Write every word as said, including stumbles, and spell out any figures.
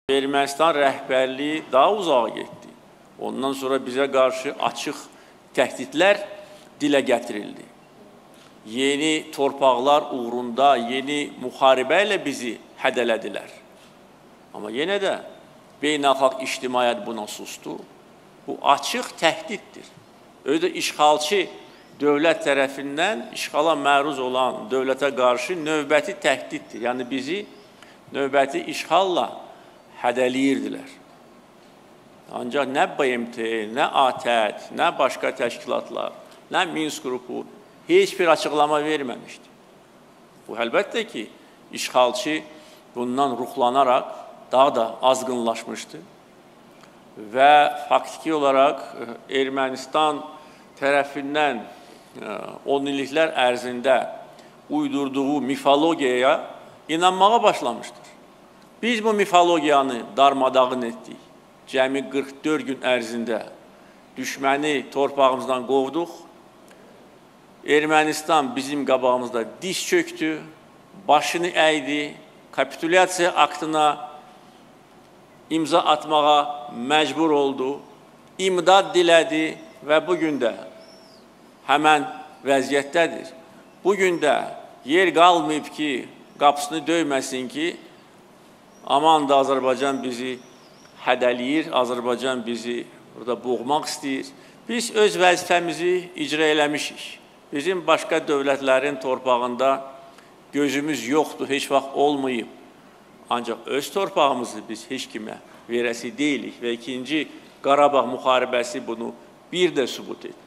Ermənistan rəhbərliyi daha uzağa getdi. Ondan sonra bizə qarşı açıq təhdidlər dilə gətirildi. Yeni torpaqlar uğrunda, yeni müharibə ilə bizi hədələdilər. Amma yenə də beynəlxalq ictimaiyyət buna sustu. Bu açıq təhdiddir. Öyle də işğalçı dövlət tərəfindən işğala məruz olan dövlətə qarşı növbəti təhdiddir. Yəni bizi növbəti işğalla hədəliyirdilər. Ancaq nə B M T, nə A T E D, nə başqa təşkilatlar, nə Minsk qrupu heç bir açıqlama verməmişdi. Bu, əlbəttə ki, işğalçı bundan ruhlanaraq daha da azğınlaşmışdı və faktiki olaraq Ermənistan tərəfindən on illiklər ərzində uydurduğu mifologiyaya inanmağa başlamışdır. Biz bu mifologiyanı darmadağın etdik. Cəmi qırx dörd gün ərzində düşməni torpağımızdan qovduq. Ermənistan bizim qabağımızda diz çöktü, başını əydi, kapitulyasiya aktına imza atmağa məcbur oldu, imdad dilədi və bugün də həmən vəziyyətdədir. Bugün də yer qalmayıb ki, qapısını döyməsin ki, aman da Azərbaycan bizi hədəliyir, Azərbaycan bizi burada boğmaq istəyir. Biz öz vəzifəmizi icra eləmişik. Bizim başqa dövlətlərin torpağında gözümüz yoxdur, heç vaxt olmayıb. Ancaq öz torpağımızı biz heç kimə verəsi deyilik və ikinci Qarabağ müharibəsi bunu bir də sübut etdi.